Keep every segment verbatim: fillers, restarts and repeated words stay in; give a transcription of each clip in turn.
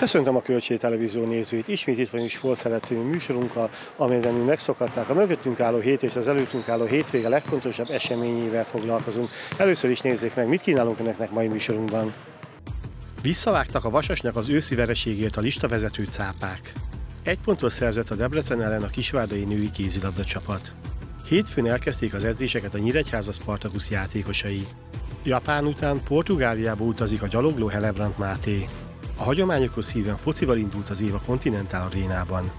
Köszöntöm a Kölcsei Televízió nézőit. Ismét itt vagyunk Sportszeret című műsorunkkal, amelyben mi megszokhatták. A mögöttünk álló hét és az előttünk álló hétvége legfontosabb eseményével foglalkozunk. Először is nézzék meg, mit kínálunk önöknek mai műsorunkban. Visszavágtak a Vasasnak az őszi vereségért a listavezető cápák. Egy pontot szerzett a Debrecen ellen a kisvárdai női kézilabda csapat. Hétfőn elkezdték az edzéseket a Nyíregyháza Spartacus játékosai. Japán után Portugáliába utazik a gyalogló Helebrant Máté. A hagyományokhoz híven focival indult az év a Continental Arénában.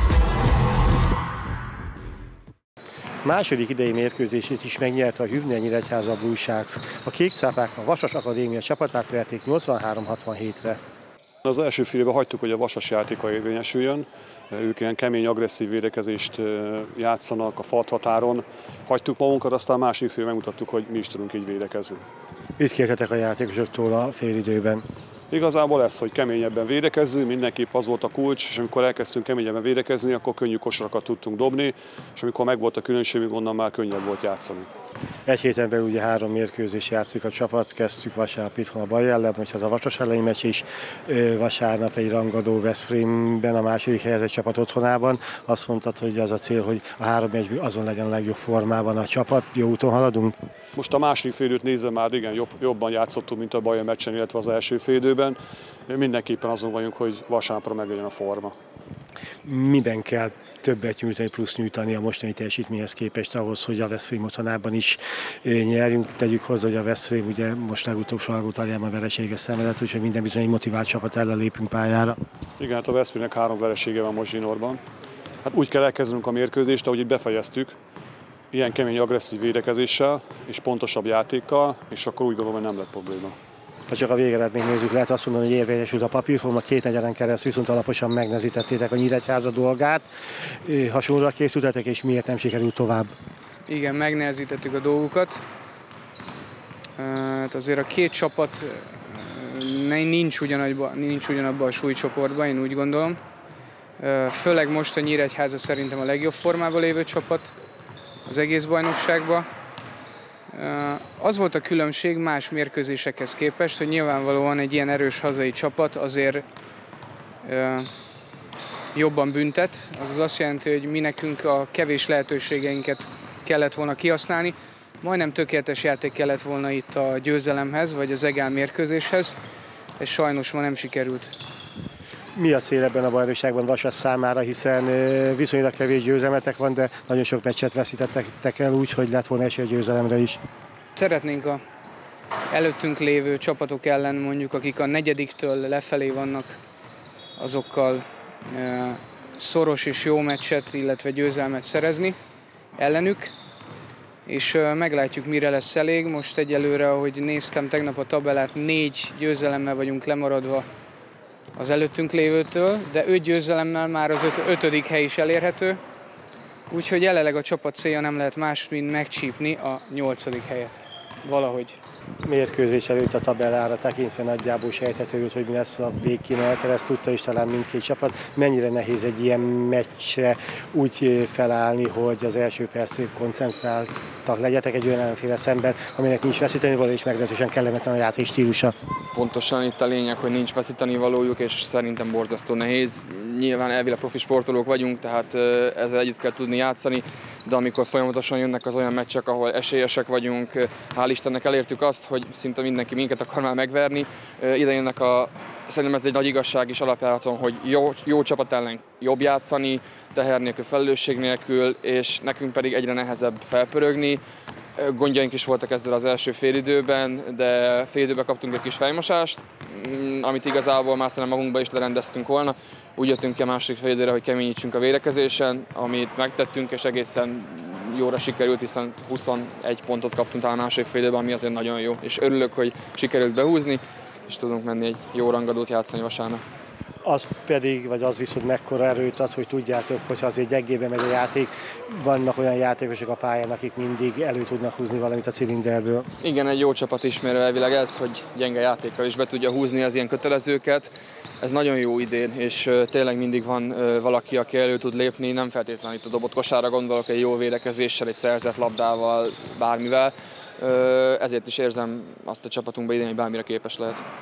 Második idei mérkőzését is megnyerte a Hübner Nyíregyháza Blue Sharks. A kékcápák a Vasas Akadémia csapatát verték nyolcvanhárom hatvanhétre. Az első fél évben hagytuk, hogy a Vasas játéka érvényesüljön. Ők ilyen kemény, agresszív védekezést játszanak a falthatáron. Hagytuk magunkat, aztán a másik fél megmutattuk, hogy mi is tudunk így védekezni. Mit kértetek a játékosoktól a félidőben? Igazából ez, hogy keményebben védekezzünk, mindenképp az volt a kulcs, és amikor elkezdtünk keményebben védekezni, akkor könnyű kosarakat tudtunk dobni, és amikor megvolt a különbségünk, onnan már könnyebb volt játszani. Egy héten belül ugye három mérkőzés játszik a csapat, kezdtük vasárnap itthon a Baj ellen, most ez a Vasas elleni meccs is, vasárnap egy rangadó Veszprémben, a második helyezett csapat otthonában. Azt mondtad, hogy az a cél, hogy a három meccsből azon legyen a legjobb formában a csapat. Jó úton haladunk? Most a második félidőt nézve már igen, jobb, jobban játszottunk, mint a Baj meccsen, illetve az első félidőben. Mindenképpen azon vagyunk, hogy vasárnapra meglegyen a forma. Miben kell többet nyújtani, plusz nyújtani a mostani teljesítményhez képest ahhoz, hogy a Veszprém otthonában is nyerjünk. Tegyük hozzá, hogy a Veszprém ugye most legutóbb Salgótarjánban vereséges szenvedett, úgyhogy minden bizony egy motivált csapat ellen lépünk pályára. Igen, hát a Veszprémnek három veresége van most zsinórban. Hát úgy kell elkezdenünk a mérkőzést, ahogy itt befejeztük, ilyen kemény, agresszív védekezéssel és pontosabb játékkal, és akkor úgy gondolom, hogy nem lett probléma. Ha csak a végeredményt nézzük, lehet azt mondani, hogy érvényesült a papírforma, két negyeden keresztül viszont alaposan megnehezítettétek a Nyíregyháza dolgát. Hasonlóra készültetek, és miért nem sikerült tovább? Igen, megnehezítettük a dolgukat. Hát azért a két csapat nincs, ugyanabban, nincs ugyanabban a súlycsoportban, én úgy gondolom. Főleg most a Nyíregyháza szerintem a legjobb formában lévő csapat az egész bajnokságban. Az volt a különbség más mérkőzésekhez képest, hogy nyilvánvalóan egy ilyen erős hazai csapat azért jobban büntet. Azaz azt jelenti, hogy mi nekünk a kevés lehetőségeinket kellett volna kihasználni. Majdnem tökéletes játék kellett volna itt a győzelemhez, vagy az egál mérkőzéshez, és sajnos ma nem sikerült. Mi a cél ebben a bajnokságban Vasas számára, hiszen viszonylag kevés győzelmetek van, de nagyon sok meccset veszítettek el úgy, hogy lett volna esély a győzelemre is. Szeretnénk a előttünk lévő csapatok ellen, mondjuk akik a negyediktől lefelé vannak, azokkal szoros és jó meccset, illetve győzelmet szerezni ellenük, és meglátjuk, mire lesz elég. Most egyelőre, ahogy néztem tegnap a tabellát, négy győzelemmel vagyunk lemaradva az előttünk lévőtől, de öt győzelemmel már az öt, ötödik hely is elérhető, úgyhogy jelenleg a csapat célja nem lehet más, mint megcsípni a nyolcadik helyet. Valahogy. Mérkőzés előtt a tabellára tekintve nagyjából sejthető, hogy mi lesz a végkimenetel, ezt tudta is talán mindkét csapat. Mennyire nehéz egy ilyen meccsre úgy felállni, hogy az első perctől koncentráltak legyetek egy olyan ellenféle szemben, aminek nincs veszítenivaló és meglehetősen kellemetlen a játék stílusa. Pontosan itt a lényeg, hogy nincs veszítenivalójuk, és szerintem borzasztó nehéz. Nyilván elvileg profi sportolók vagyunk, tehát ezzel együtt kell tudni játszani, de amikor folyamatosan jönnek az olyan meccsek, ahol esélyesek vagyunk, hál' Istennek elértük azt, hogy szinte mindenki minket akar már megverni. Ide jönnek a, szerintem ez egy nagy igazság is alapjáraton, hogy jó, jó csapat ellen jobb játszani, teher nélkül, felelősség nélkül, és nekünk pedig egyre nehezebb felpörögni. Gondjaink is voltak ezzel az első félidőben, de félidőben kaptunk egy kis fejmosást, amit igazából már szerintem magunkba is lerendeztünk volna. Úgy jöttünk ki a második félidőre, hogy keményítsünk a védekezésen, amit megtettünk, és egészen jóra sikerült, hiszen huszonegy pontot kaptunk talán a második félidőben, ami azért nagyon jó. És örülök, hogy sikerült behúzni, és tudunk menni egy jó rangadót játszani vasárnap. Az pedig, vagy az viszont mekkora erőt ad, hogy tudjátok, hogy ha azért gyengében megy a játék, vannak olyan játékosok a pályán, akik mindig elő tudnak húzni valamit a cilinderből. Igen, egy jó csapat ismerő elvileg ez, hogy gyenge játékkal is be tudja húzni az ilyen kötelezőket. Ez nagyon jó idén, és tényleg mindig van valaki, aki elő tud lépni, nem feltétlenül itt a dobott kosárra gondolok, egy jó védekezéssel, egy szerzett labdával, bármivel. Ezért is érzem azt a csapatunkban idén, hogy bármire képes lehet.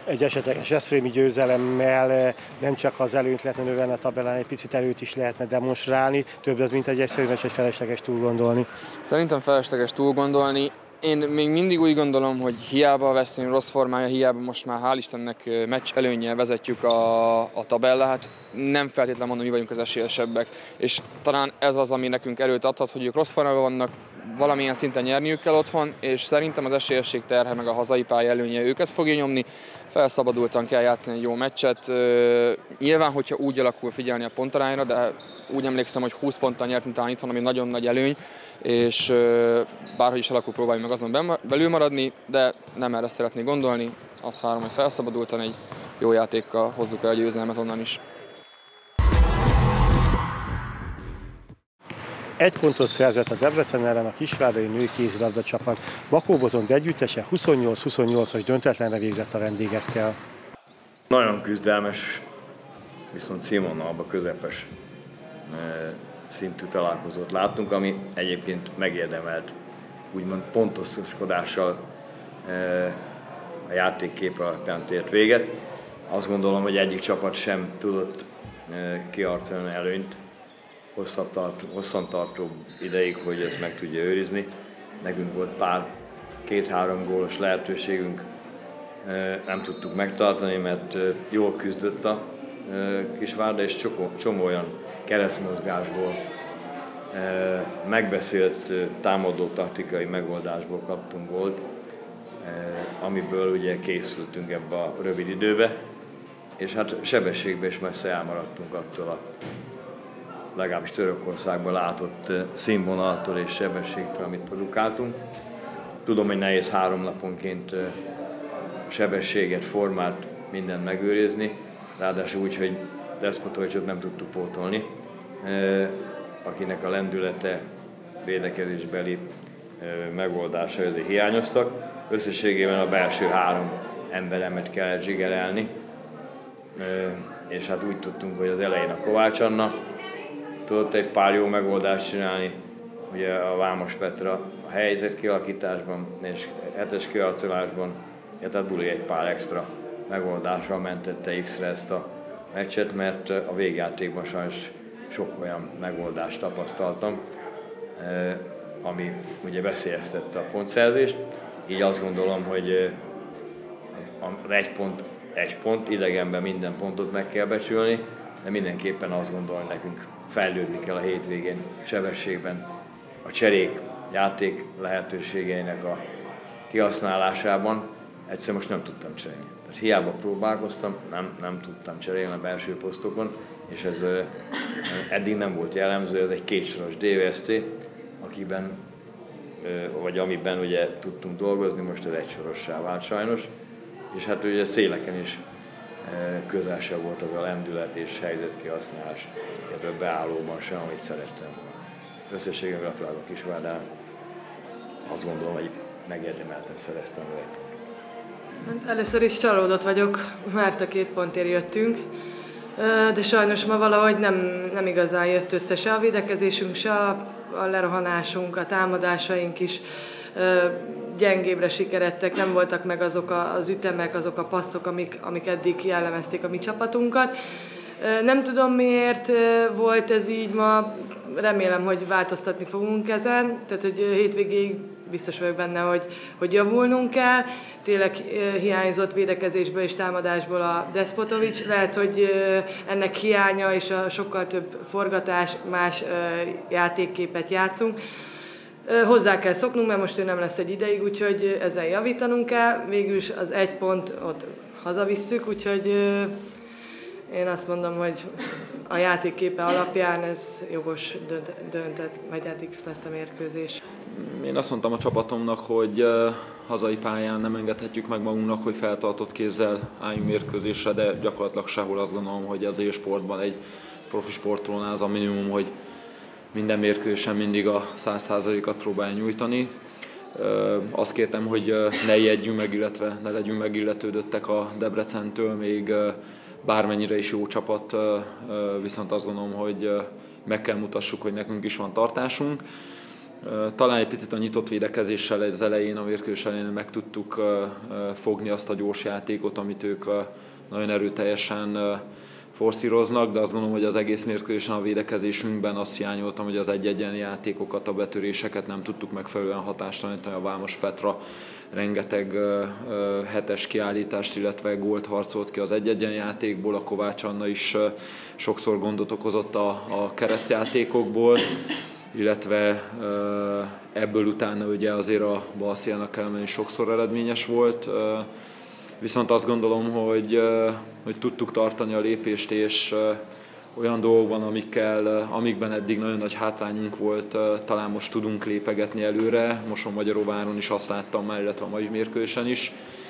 egy esetleges veszprémi győzelemmel nem csak az előnyt lehetne növelni a tabellán, egy picit előtt is lehetne demonstrálni, több az, mint egy egyszerű meccs, hogy felesleges túl gondolni. Szerintem felesleges túl gondolni. Én még mindig úgy gondolom, hogy hiába a Veszprém rossz formája, hiába most már hál' Istennek meccs előnnyel vezetjük a, a tabellát, nem feltétlenül mondom, mi vagyunk az esélyesebbek. És talán ez az, ami nekünk erőt adhat, hogy ők rossz formában vannak, valamilyen szinten nyerniük kell otthon, és szerintem az esélyesség terhe meg a hazai pálya előnye őket fogja nyomni. Felszabadultan kell játszani egy jó meccset. Nyilván, hogyha úgy alakul, figyelni a pontarányra, de úgy emlékszem, hogy húsz ponttal nyertünk talán itthon, ami nagyon nagy előny, és bárhogy is alakul, próbáljuk meg azon belül maradni, de nem erre szeretnék gondolni. Azt várom, hogy felszabadultan egy jó játékkal hozzuk el a győzelmet onnan is. Egy pontot szerzett a Debrecen ellen a kisvárdai női kézilabda csapat. Bakó Botond együttese huszonnyolc huszonnyolcas döntetlenre végzett a vendégekkel. Nagyon küzdelmes, viszont színvonalban közepes szintű találkozót láttunk, ami egyébként megérdemelt úgymond pontoskodással a játékkép alapján tért véget. Azt gondolom, hogy egyik csapat sem tudott kiharcolni előnyt hosszantartó ideig, hogy ezt meg tudja őrizni. Nekünk volt pár két-három gólos lehetőségünk, nem tudtuk megtartani, mert jól küzdött a Kisvárda, és csomó, csomó olyan keresztmozgásból, megbeszélt támadó taktikai megoldásból kaptunk gólt, amiből ugye készültünk ebbe a rövid időbe, és hát sebességben is messze elmaradtunk attól a legalábbis Törökországban látott színvonaltól és sebességtől, amit produkáltunk. Tudom, hogy nehéz három naponként sebességet, formát, mindent megőrizni, ráadásul úgy, hogy Despotovicsot nem tudtuk pótolni, akinek a lendülete, védekezésbeli megoldásai azért hiányoztak. Összességében a belső három emberemet kellett zsigerelni, és hát úgy tudtunk, hogy az elején a Kovács Anna tudott egy pár jó megoldást csinálni, ugye a Vámos Petra a helyzet kialakításban és hetes kiharcolásban, ja, tehát Buli egy pár extra megoldással mentette X-re ezt a meccset, mert a végjátékban sajnos sok olyan megoldást tapasztaltam, ami ugye veszélyeztette a pontszerzést. Így azt gondolom, hogy az egy pont, egy pont, idegenben minden pontot meg kell becsülni, de mindenképpen azt gondolom, hogy nekünk fejlődni kell a hétvégén sebességben, a cserék, játék lehetőségeinek a kihasználásában. Egyszer most nem tudtam cserélni. Tehát hiába próbálkoztam, nem, nem tudtam cserélni a belső posztokon, és ez eddig nem volt jellemző, ez egy kétsoros dé vé es té, akiben, vagy amiben ugye tudtunk dolgozni, most ez egysorossá vált sajnos, és hát ugye széleken is közel sem volt az a lendület és helyzetkihasználás, illetve beállóban sem, amit szerettem volna. Összességében gratulálok a Kisvárdának, azt gondolom, hogy megérdemelten szereztem vele egy pontot. Hát először is csalódott vagyok, mert a két pontért jöttünk, de sajnos ma valahogy nem, nem igazán jött össze se a védekezésünk, se a, a lerohanásunk, a támadásaink is gyengébbre sikeredtek, nem voltak meg azok a, az ütemek, azok a passzok, amik, amik eddig jellemezték a mi csapatunkat. Nem tudom, miért volt ez így ma, remélem, hogy változtatni fogunk ezen, tehát hogy hétvégéig biztos vagyok benne, hogy, hogy javulnunk kell. Tényleg hiányzott védekezésből és támadásból a Despotovics, lehet, hogy ennek hiánya és a sokkal több forgatás, más játékképet játszunk. Hozzá kell szoknunk, mert most ő nem lesz egy ideig, úgyhogy ezzel javítanunk kell. Végül is az egy pont ott hazavisszük, úgyhogy én azt mondom, hogy a játékképe alapján ez jogos döntett, vagy hát X lett a mérkőzés. Én azt mondtam a csapatomnak, hogy hazai pályán nem engedhetjük meg magunknak, hogy feltartott kézzel álljunk mérkőzésre, de gyakorlatilag sehol azt gondolom, hogy az élsportban egy profi sportolónál az a minimum, hogy minden mérkőzésen mindig a száz százalékat próbálja nyújtani. Azt kértem, hogy ne ijedjünk meg, illetve ne legyünk megilletődöttek a Debrecentől, még bármennyire is jó csapat, viszont azt gondolom, hogy meg kell mutassuk, hogy nekünk is van tartásunk. Talán egy picit a nyitott védekezéssel az elején, a mérkőzés elején meg tudtuk fogni azt a gyors játékot, amit ők nagyon erőteljesen forszíroznak, de azt gondolom, hogy az egész mérkőzésen a védekezésünkben azt hiányoltam, hogy az egy-egyen játékokat, a betöréseket nem tudtuk megfelelően hatástalanítani. A Vámos Petra rengeteg hetes kiállítást, illetve gólt harcolt ki az egy-egyen játékból, a Kovács Anna is sokszor gondot okozott a, a keresztjátékokból, illetve ebből utána ugye azért a Balsziának elmenni sokszor eredményes volt. Viszont azt gondolom, hogy, hogy tudtuk tartani a lépést, és olyan dolgokban, amikkel, amikben eddig nagyon nagy hátrányunk volt, talán most tudunk lépegetni előre. Mosonmagyaróváron is azt láttam már, illetve a mai mérkőzésen is.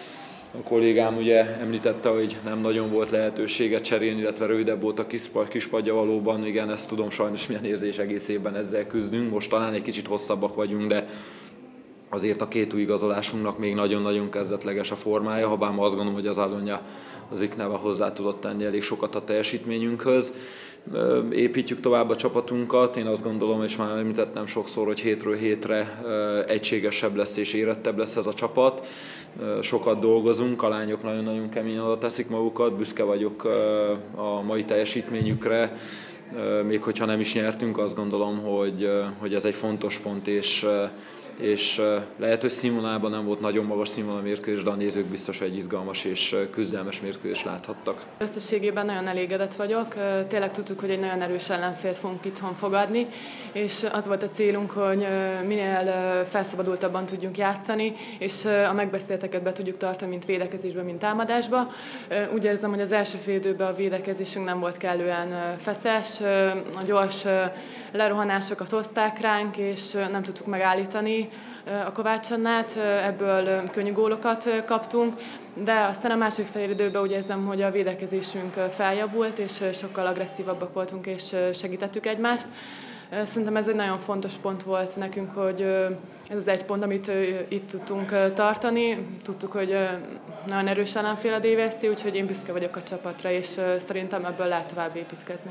A kollégám ugye említette, hogy nem nagyon volt lehetősége cserélni, illetve rövidebb volt a kispadja valóban. Igen, ezt tudom, sajnos milyen érzés, egész évben ezzel küzdünk. Most talán egy kicsit hosszabbak vagyunk, de azért a két új igazolásunknak még nagyon-nagyon kezdetleges a formája, habár ma azt gondolom, hogy az Alonya az Ikneva hozzá tudott tenni elég sokat a teljesítményünkhöz. Építjük tovább a csapatunkat, én azt gondolom, és már említettem sokszor, hogy hétről hétre egységesebb lesz és érettebb lesz ez a csapat. Sokat dolgozunk, a lányok nagyon-nagyon keményen oda teszik magukat, büszke vagyok a mai teljesítményükre. Még hogyha nem is nyertünk, azt gondolom, hogy, hogy ez egy fontos pont, és és lehet, hogy színvonalban nem volt nagyon magas színvonal mérkőzés, de a nézők biztos egy izgalmas és küzdelmes mérkőzést láthattak. Összességében nagyon elégedett vagyok. Tényleg tudtuk, hogy egy nagyon erős ellenfélt fogunk itthon fogadni, és az volt a célunk, hogy minél felszabadultabban tudjunk játszani, és a megbeszélteket be tudjuk tartani, mint védekezésben, mint támadásba. Úgy érzem, hogy az első fél időben a védekezésünk nem volt kellően feszes, a gyors lerohanásokat hozták ránk, és nem tudtuk megállítani a Kovács Annát, ebből könnyű gólokat kaptunk, de aztán a második fél időben úgy érzem, hogy a védekezésünk feljavult, és sokkal agresszívabbak voltunk, és segítettük egymást. Szerintem ez egy nagyon fontos pont volt nekünk, hogy ez az egy pont, amit itt tudtunk tartani. Tudtuk, hogy nagyon erős ellenfél a dé vé es té, úgyhogy én büszke vagyok a csapatra, és szerintem ebből lehet tovább építkezni.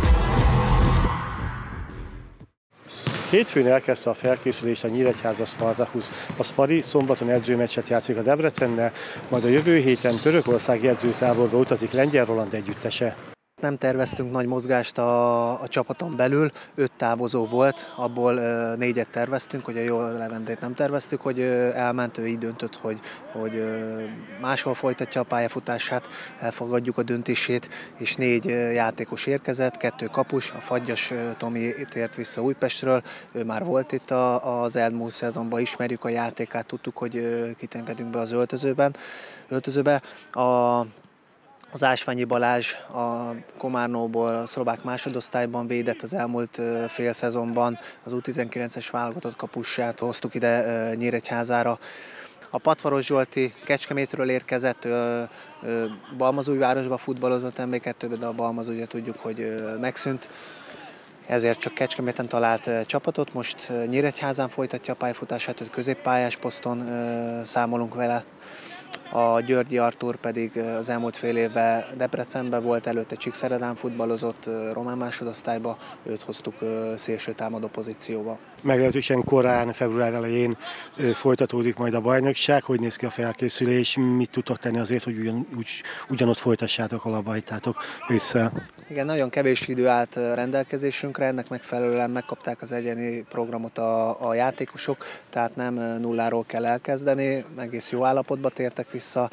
Hétfőn elkezdte a felkészülést a Nyíregyháza Spartacus. A Spari szombaton edzőmeccset játszik a Debrecennel, majd a jövő héten törökországi edzőtáborba utazik Lengyel Roland együttese. Nem terveztünk nagy mozgást a, a csapaton belül, öt távozó volt, abból ö, négyet terveztünk, hogy a Jó Leventét nem terveztük, hogy ö, elment, ő így döntött, hogy, hogy ö, máshol folytatja a pályafutását, elfogadjuk a döntését, és négy ö, játékos érkezett, kettő kapus, a Fagyas ö, Tomi tért vissza Újpestről, ő már volt itt a, az elmúlt szezonban, ismerjük a játékát, tudtuk, hogy ö, kit engedünk be az öltözőben, öltözőbe. A Az Ásványi Balázs a Komárnóból a szlovák másodosztályban védett az elmúlt fél szezonban, az U tizenkilences válogatott kapussát hoztuk ide Nyíregyházára. A Patvaros Zsolti Kecskemétről érkezett, Balmazújvárosba futballozott em bé kettőbe, de a Balmaz ugye tudjuk, hogy megszűnt. Ezért csak Kecskeméten talált csapatot, most Nyíregyházán folytatja a pályafutását, hogy középpályás poszton számolunk vele. A Györgyi Artúr pedig az elmúlt fél évben Debrecenben volt, előtte Csíkszeredán futballozott román másodosztályba, őt hoztuk szélső támadó pozícióba. Meglehetősen korán, február elején folytatódik majd a bajnokság. Hogy néz ki a felkészülés? Mit tudtok tenni azért, hogy ugyan, úgy, ugyanott folytassátok, ahol abba hagytátok össze? Igen, nagyon kevés idő állt rendelkezésünkre, ennek megfelelően megkapták az egyéni programot a, a játékosok, tehát nem nulláról kell elkezdeni, egész jó állapotba tértek vissza,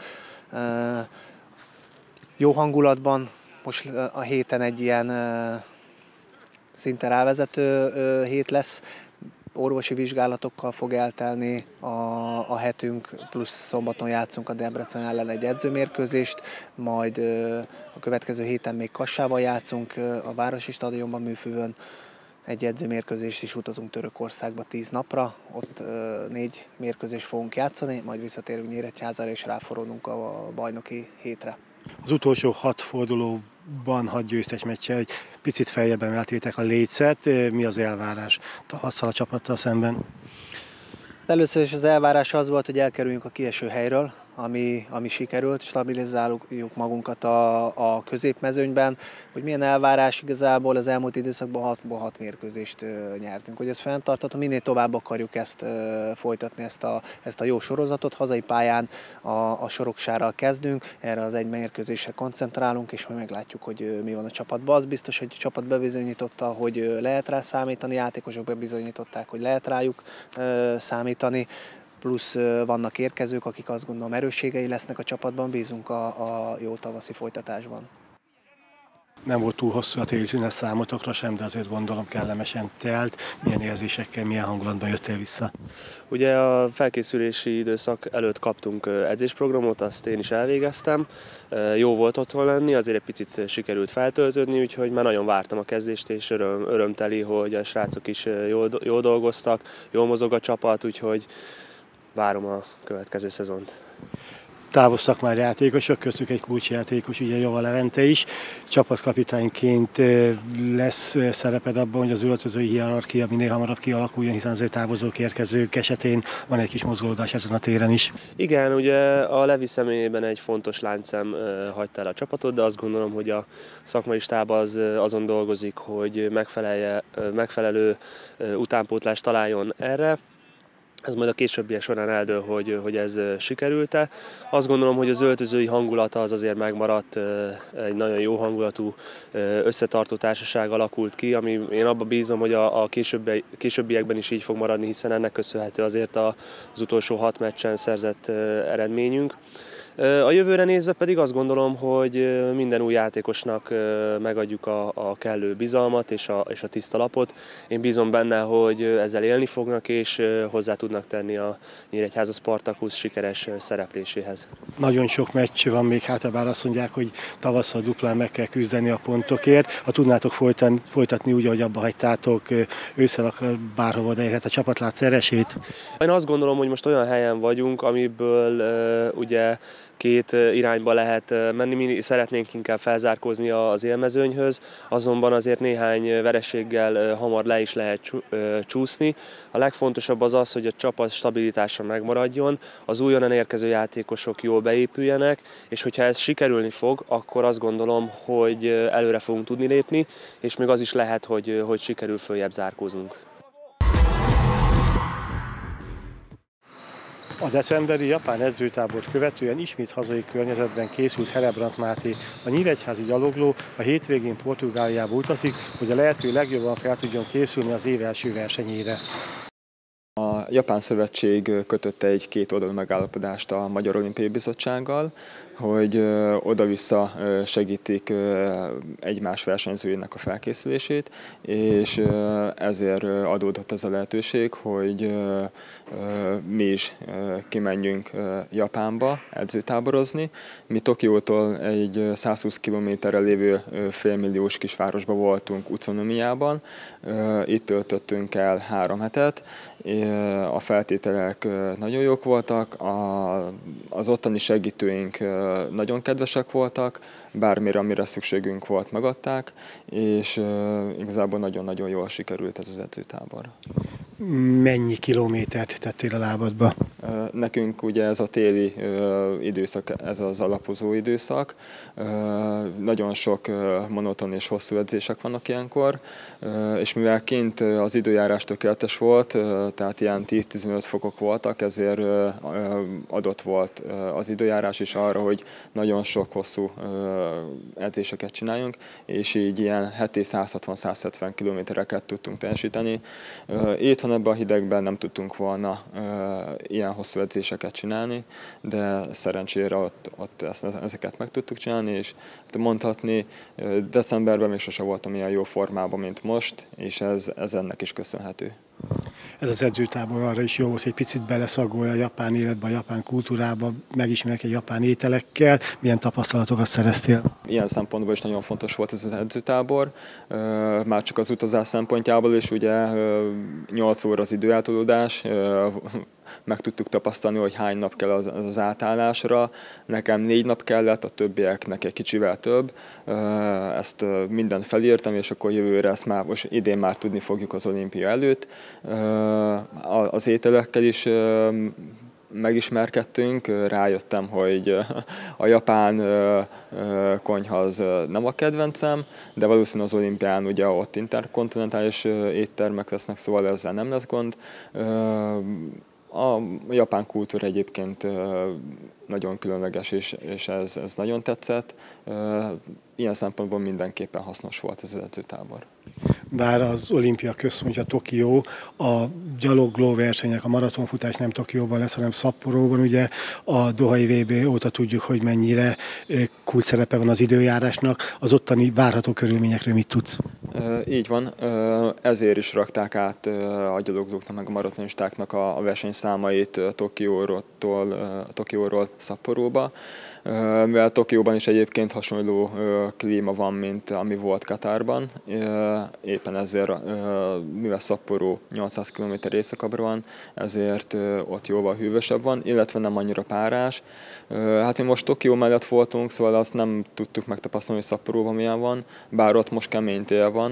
jó hangulatban. Most a héten egy ilyen szinte rávezető hét lesz, orvosi vizsgálatokkal fog eltelni a, a hetünk, plusz szombaton játszunk a Debrecen ellen egy edzőmérkőzést, majd a következő héten még Kassával játszunk a Városi Stadionban, Műfővön egy edzőmérkőzést is, utazunk Törökországba tíz napra, ott négy mérkőzést fogunk játszani, majd visszatérünk Nyíregyházára és ráforulunk a bajnoki hétre. Az utolsó hat fordulóban hat győztes meccsel egy picit feljebb emeltétek a lécet. Mi az elvárás tavasszal a csapattal szemben? Először is az elvárás az volt, hogy elkerüljünk a kieső helyről. ami, ami sikerült, stabilizáljuk magunkat a, a középmezőnyben, hogy milyen elvárás igazából az elmúlt időszakban hatból hat mérkőzést nyertünk. Hogy ez fenntartható, minél tovább akarjuk ezt folytatni, ezt a, ezt a jó sorozatot, hazai pályán a, a Soroksárral kezdünk, erre az egy mérkőzésre koncentrálunk, és majd meglátjuk, hogy mi van a csapatban. Az biztos, hogy a csapat bebizonyította, hogy lehet rá számítani, játékosok bebizonyították, hogy lehet rájuk számítani, plusz vannak érkezők, akik azt gondolom erősségei lesznek a csapatban, bízunk a, a jó tavaszi folytatásban. Nem volt túl hosszú a téli szünet számotokra sem, de azért gondolom kellemesen telt. Milyen érzésekkel, milyen hangulatban jöttél vissza? Ugye a felkészülési időszak előtt kaptunk edzésprogramot, azt én is elvégeztem. Jó volt otthon lenni, azért egy picit sikerült feltöltődni, úgyhogy már nagyon vártam a kezdést, és öröm, örömteli, hogy a srácok is jól, jól dolgoztak, jól mozog a csapat, úgyhogy várom a következő szezont. Távoztak már játékosok, köztük egy kulcsjátékos, ugye Jova Levente is. Csapatkapitányként lesz szereped abban, hogy az öltözői hierarchia minél hamarabb kialakuljon, hiszen az ő távozók, érkezők esetén van egy kis mozgolódás ezen a téren is. Igen, ugye a Levi személyében egy fontos láncszem hagyta el a csapatot, de azt gondolom, hogy a szakmai stáb az azon dolgozik, hogy megfelelje, megfelelő utánpótlást találjon erre. Ez majd a későbbiek során eldől, hogy, hogy ez sikerült-e. Azt gondolom, hogy az öltözői hangulata az azért megmaradt, egy nagyon jó hangulatú összetartó társaság alakult ki, ami én abban bízom, hogy a, a későbbi, későbbiekben is így fog maradni, hiszen ennek köszönhető azért az utolsó hat meccsen szerzett eredményünk. A jövőre nézve pedig azt gondolom, hogy minden új játékosnak megadjuk a, a kellő bizalmat és a, és a tiszta lapot. Én bízom benne, hogy ezzel élni fognak és hozzá tudnak tenni a Nyíregyháza Spartacus sikeres szerepléséhez. Nagyon sok meccs van még hátra, bár azt mondják, hogy tavasszal duplán meg kell küzdeni a pontokért. Ha tudnátok folytatni, folytatni úgy, ahogy abba hagytátok, ősszel akar bárhova odaérhet a csapat, látsz esélyt? Én azt gondolom, hogy most olyan helyen vagyunk, amiből uh, ugye két irányba lehet menni, mi szeretnénk inkább felzárkózni az élmezőnyhöz, azonban azért néhány vereséggel hamar le is lehet csúszni. A legfontosabb az az, hogy a csapat stabilitása megmaradjon, az újonnan érkező játékosok jól beépüljenek, és hogyha ez sikerülni fog, akkor azt gondolom, hogy előre fogunk tudni lépni, és még az is lehet, hogy, hogy sikerül följebb zárkóznunk. A decemberi japán edzőtábort követően ismét hazai környezetben készült Helebrant Máté, a nyíregyházi gyalogló a hétvégén Portugáliába utazik, hogy a lehető legjobban fel tudjon készülni az év első versenyére. A Japán Szövetség kötött egy kétoldalú megállapodást a Magyar Olimpiai Bizottsággal, hogy oda-vissza segítik egymás versenyzőinek a felkészülését, és ezért adódott ez a lehetőség, hogy mi is kimenjünk Japánba edzőtáborozni. Mi Tokiótól egy százhúsz kilométerre lévő félmilliós kisvárosban voltunk Utsunomiában, itt töltöttünk el három hetet. A feltételek nagyon jók voltak, az ottani segítőink nagyon kedvesek voltak, bármire, amire szükségünk volt, megadták, és igazából nagyon-nagyon jól sikerült ez az edzőtábor. Mennyi kilométert tettél a lábadba? Nekünk ugye ez a téli időszak, ez az alapozó időszak. Nagyon sok monoton és hosszú edzések vannak ilyenkor, és mivel kint az időjárás tökéletes volt, tehát ilyen tíz-tizenöt fokok voltak, ezért adott volt az időjárás is arra, hogy nagyon sok hosszú edzéseket csináljunk, és így ilyen heti száz hatvan-száz hetven kilométereket tudtunk teljesíteni. Itthon ebben a hidegben nem tudtunk volna ilyen hosszú edzéseket csinálni, de szerencsére ott, ott ezeket meg tudtuk csinálni, és mondhatni, decemberben még sose voltam ilyen jó formában, mint most, és ez, ez ennek is köszönhető. Ez az edzőtábor arra is jó volt, hogy picit beleszagolja a japán életbe, a japán kultúrába, megismerek egy japán ételekkel. Milyen tapasztalatokat szereztél? Ilyen szempontból is nagyon fontos volt ez az edzőtábor, már csak az utazás szempontjából is, ugye nyolc óra az időeltolódás, meg tudtuk tapasztalni, hogy hány nap kell az, az átállásra. Nekem négy nap kellett, a többieknek egy kicsivel több. Ezt mindent felírtam, és akkor jövőre ezt már, most idén már tudni fogjuk az olimpia előtt. Az ételekkel is megismerkedtünk, rájöttem, hogy a japán konyha az nem a kedvencem, de valószínűleg az olimpián ugye ott interkontinentális éttermek lesznek, szóval ezzel nem lesz gond. A japán kultúra egyébként nagyon különleges, és, és ez, ez nagyon tetszett. Ilyen szempontból mindenképpen hasznos volt ez az edzőtábor. Bár az olimpia központja Tokió, a gyalogló versenyek, a maratonfutás nem Tokióban lesz, hanem Szapporóban. Ugye a dohai vé bé óta tudjuk, hogy mennyire kulcs szerepe van az időjárásnak. Az ottani várható körülményekről mit tudsz? Így van, ezért is rakták át a gyaloglóknak, meg a maratonistáknak a versenyszámait Tokióról, Tokióról Szapporóba. Mivel Tokióban is egyébként hasonló klíma van, mint ami volt Katárban, éppen ezért, mivel Szapporó nyolcszáz kilométer északabbra van, ezért ott jóval hűvösebb van, illetve nem annyira párás. Hát mi most Tokió mellett voltunk, szóval azt nem tudtuk megtapasztalni, hogy Szapporóban milyen van, bár ott most kemény tél van,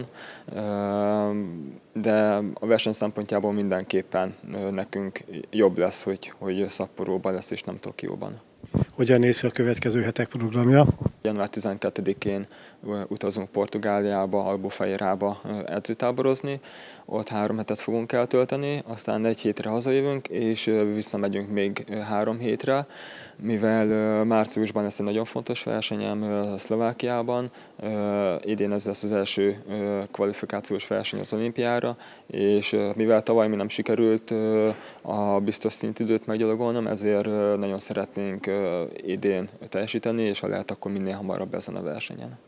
de a verseny szempontjából mindenképpen nekünk jobb lesz, hogy, hogy Szapporóban lesz és nem Tokióban. Hogyan néz ki a következő hetek programja? január tizenkettedikén utazunk Portugáliába, Albufeirába edzőtáborozni, ott három hetet fogunk eltölteni, aztán egy hétre hazajövünk, és visszamegyünk még három hétre, mivel márciusban lesz egy nagyon fontos versenyem Szlovákiában, idén ez lesz az első kvalifikációs verseny az olimpiára, és mivel tavaly mi nem sikerült a biztos szintidőt meggyalogolnom, ezért nagyon szeretnénk idén teljesíteni, és ha lehet, akkor minél hamarabb ezen a versenyen.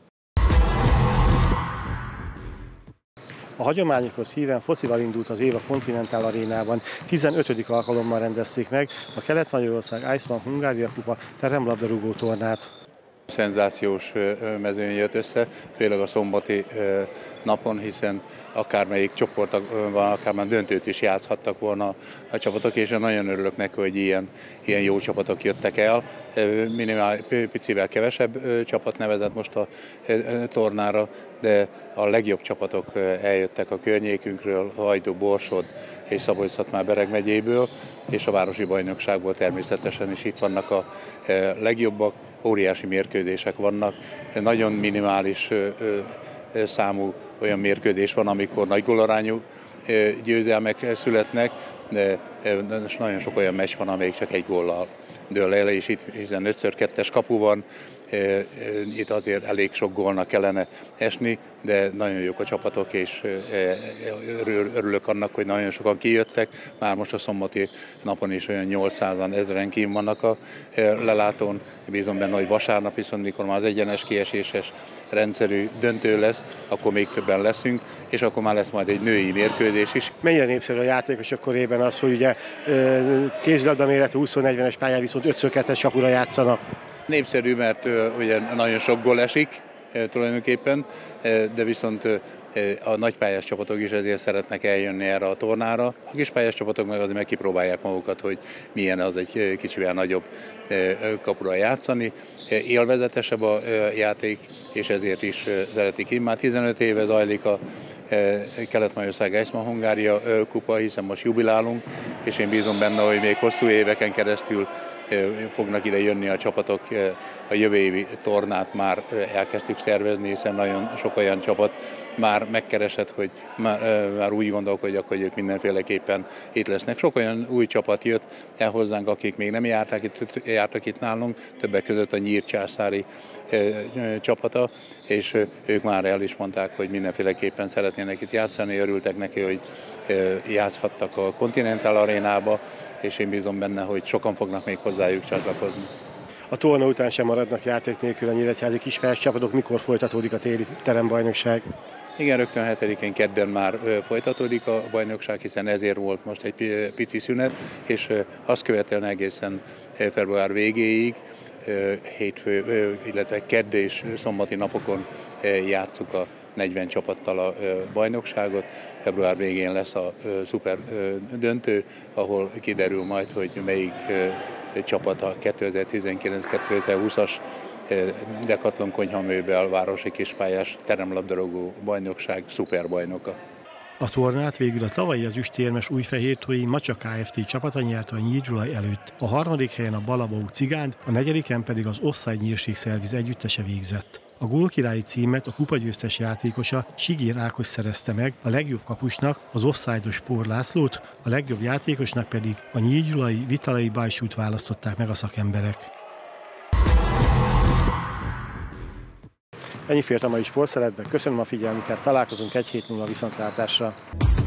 A hagyományokhoz híven focival indult az év a Continental Arénában. tizenötödik alkalommal rendezték meg a Kelet-Magyarország Iceman Hungária Kupa teremlabdarúgó tornát. Szenzációs mezőny jött össze, főleg a szombati napon, hiszen akármelyik csoportban, akár már döntőt is játszhattak volna a csapatok, és nagyon örülök neki, hogy ilyen, ilyen jó csapatok jöttek el. Minimál picivel kevesebb csapat nevezett most a tornára, de a legjobb csapatok eljöttek a környékünkről, Hajdú, Borsod és Szabolcs-Szatmár-Bereg megyéből, és a városi bajnokságból természetesen is itt vannak a legjobbak. Óriási mérkőzések vannak, nagyon minimális számú olyan mérkőzés van, amikor nagy gólarányú győzelmek születnek, de nagyon sok olyan meccs van, amelyik csak egy góllal dől el, és itt hiszen ötször kettes kapu van, itt azért elég sok gólnak kellene esni, de nagyon jók a csapatok, és örülök annak, hogy nagyon sokan kijöttek. Már most a szombati napon is olyan nyolcszázan, ezren kín vannak a lelátón. Bízom benne, hogy vasárnap viszont, mikor már az egyenes kieséses rendszerű döntő lesz, akkor még többen leszünk, és akkor már lesz majd egy női mérkőzés is. Mennyire népszerű a játékosok körében az, hogy ugye kézilabda méretű húsz-negyvenes pályán viszont ötször kettes kapura játszanak? Népszerű, mert ugye nagyon sok gól esik tulajdonképpen, de viszont a nagypályás csapatok is ezért szeretnek eljönni erre a tornára. A kispályás csapatok meg azért meg kipróbálják magukat, hogy milyen az egy kicsivel nagyobb kapura játszani. Élvezetesebb a játék, és ezért is szeretik. Én már tizenöt éve zajlik a Kelet-Magyarország Iceman Hungária kupa, hiszen most jubilálunk, és én bízom benne, hogy még hosszú éveken keresztül fognak ide jönni a csapatok. A jövő évi tornát már elkezdtük szervezni, hiszen nagyon sok olyan csapat már megkeresett, hogy már, már úgy gondolkodjak, hogy ők mindenféleképpen itt lesznek. Sok olyan új csapat jött el hozzánk, akik még nem jártak itt, jártak itt nálunk, többek között a Nyírcsászári csapata, és ők már el is mondták, hogy mindenféleképpen szeretnének itt játszani, örültek neki, hogy játszhattak a Continental Arénába, és én bízom benne, hogy sokan fognak még hozzájuk csatlakozni. A torna után sem maradnak játék nélkül a nyíregyházi kispályás csapatok. Mikor folytatódik a téli terembajnokság? Igen, rögtön hetedikén kedden már folytatódik a bajnokság, hiszen ezért volt most egy pici szünet, és azt követően egészen február végéig, hétfő, illetve kedd és szombati napokon játsszuk a negyven csapattal a bajnokságot. Február végén lesz a szuper döntő, ahol kiderül majd, hogy melyik csapat a kétezer-tizenkilenc kétezer-húszas Decathlon konyhaművel városi kispályás teremlabdarúgó bajnokság szuperbajnoka. A tornát végül a tavalyi ezüstérmes Újfehértói Macsa Kft. Csapata nyerte a Nyír-Gyulai előtt. A harmadik helyen a Balabau Cigánd, a negyediken pedig az Offside Nyírségszerviz együttese végzett. A gólkirályi címet a kupagyőztes játékosa Sigér Ákos szerezte meg, a legjobb kapusnak az offside-os Pór Lászlót, a legjobb játékosnak pedig a Nyír-Gyulai Vitalai Bajsút választották meg a szakemberek. Ennyi fért a mai sportszeletben, köszönöm a figyelmüket, találkozunk egy hét múlva, viszontlátásra!